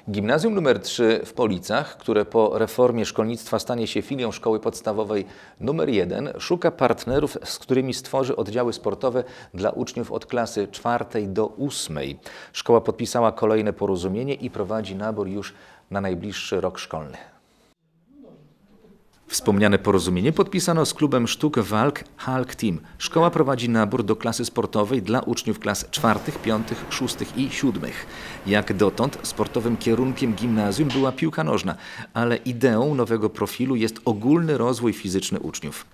Gimnazjum nr 3 w Policach, które po reformie szkolnictwa stanie się filią szkoły podstawowej nr 1, szuka partnerów, z którymi stworzy oddziały sportowe dla uczniów od klasy 4 do 8. Szkoła podpisała kolejne porozumienie i prowadzi nabór już na najbliższy rok szkolny. Wspomniane porozumienie podpisano z klubem sztuk walk Hulk Team. Szkoła prowadzi nabór do klasy sportowej dla uczniów klas 4., 5., 6. i 7. Jak dotąd sportowym kierunkiem gimnazjum była piłka nożna, ale ideą nowego profilu jest ogólny rozwój fizyczny uczniów.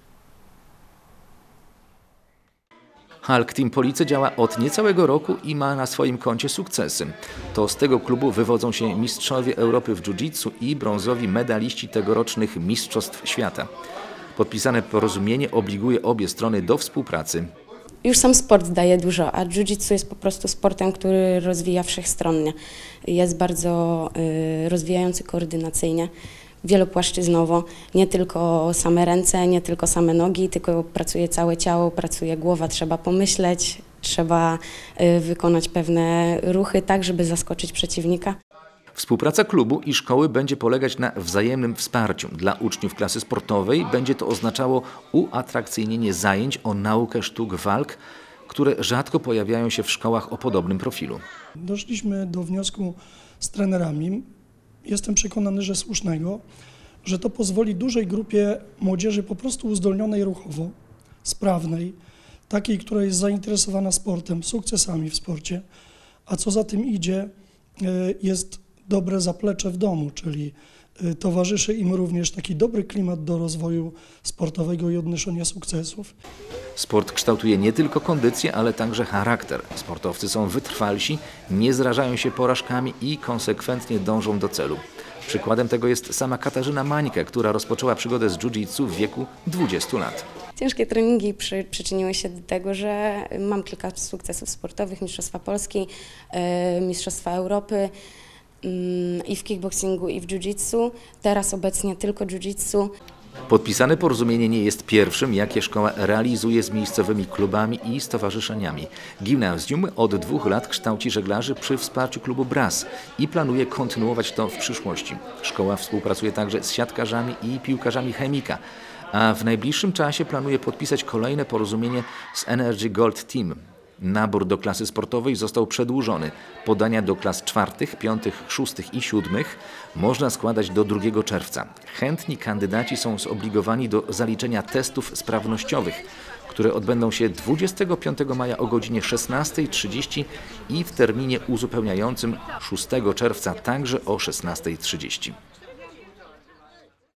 Hulk Team Police działa od niecałego roku i ma na swoim koncie sukcesy. To z tego klubu wywodzą się mistrzowie Europy w jiu-jitsu i brązowi medaliści tegorocznych Mistrzostw Świata. Podpisane porozumienie obliguje obie strony do współpracy. Już sam sport daje dużo, a jiu-jitsu jest po prostu sportem, który rozwija wszechstronnie. Jest bardzo rozwijający koordynacyjnie, wielopłaszczyznowo, nie tylko same ręce, nie tylko same nogi, tylko pracuje całe ciało, pracuje głowa, trzeba pomyśleć, trzeba wykonać pewne ruchy tak, żeby zaskoczyć przeciwnika. Współpraca klubu i szkoły będzie polegać na wzajemnym wsparciu. Dla uczniów klasy sportowej będzie to oznaczało uatrakcyjnienie zajęć o naukę sztuk walk, które rzadko pojawiają się w szkołach o podobnym profilu. Doszliśmy do wniosku z trenerami, jestem przekonany, że słusznego, że to pozwoli dużej grupie młodzieży po prostu uzdolnionej ruchowo, sprawnej, takiej, która jest zainteresowana sportem, sukcesami w sporcie, a co za tym idzie, jest dobre zaplecze w domu, czyli towarzyszy im również taki dobry klimat do rozwoju sportowego i odnoszenia sukcesów. Sport kształtuje nie tylko kondycję, ale także charakter. Sportowcy są wytrwalsi, nie zrażają się porażkami i konsekwentnie dążą do celu. Przykładem tego jest sama Katarzyna Mańkę, która rozpoczęła przygodę z jiu-jitsu w wieku 20 lat. Ciężkie treningi przyczyniły się do tego, że mam kilka sukcesów sportowych, Mistrzostwa Polski, Mistrzostwa Europy i w kickboxingu, i w jiu-jitsu. Teraz obecnie tylko jiu-jitsu. Podpisane porozumienie nie jest pierwszym, jakie szkoła realizuje z miejscowymi klubami i stowarzyszeniami. Gimnazjum od 2 lat kształci żeglarzy przy wsparciu klubu BRAS i planuje kontynuować to w przyszłości. Szkoła współpracuje także z siatkarzami i piłkarzami Chemika, a w najbliższym czasie planuje podpisać kolejne porozumienie z Energy Gold Team. Nabór do klasy sportowej został przedłużony. Podania do klas 4., 5., 6. i 7. można składać do 2 czerwca. Chętni kandydaci są zobligowani do zaliczenia testów sprawnościowych, które odbędą się 25 maja o godzinie 16:30 i w terminie uzupełniającym 6 czerwca także o 16:30.